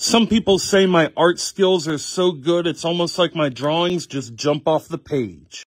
Some people say my art skills are so good, it's almost like my drawings just jump off the page.